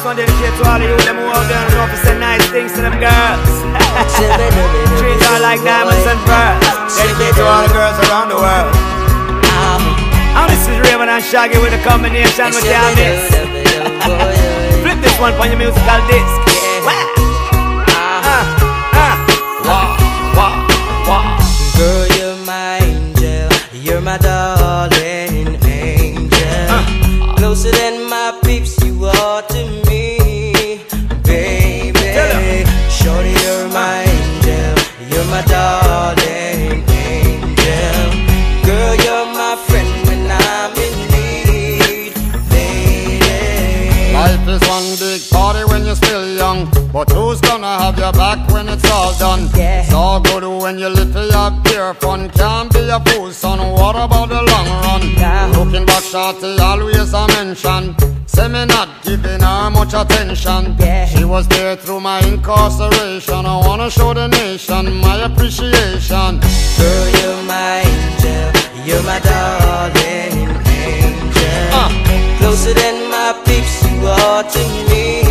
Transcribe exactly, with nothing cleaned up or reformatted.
one dedicated to all of you, them who out there and know to say nice things to them girls. Treat her like diamonds and pearls. Dedicated to all the girls around the world. And this is Raven and Shaggy with a combination with your mix. Flip this one for your musical disc. Girl, you're my angel, you're my darling angel. uh. Closer than my peeps, you are to me, baby. Shorty, you're my angel, you're my darling angel. Girl, you're my friend when I'm in need, baby. Life is one big party when you're still young, but who's gonna have your back when it's all done? Yeah. It's all good when you little have pure fun. Can't be a fool, son, what about the long run? Yeah. Looking back, shorty, always a mention. Say me not giving her much attention. Yeah. She was there through my incarceration. I wanna show the nation my appreciation. Girl, you're my angel, you're my darling angel. uh. Closer than my peeps, you are to me,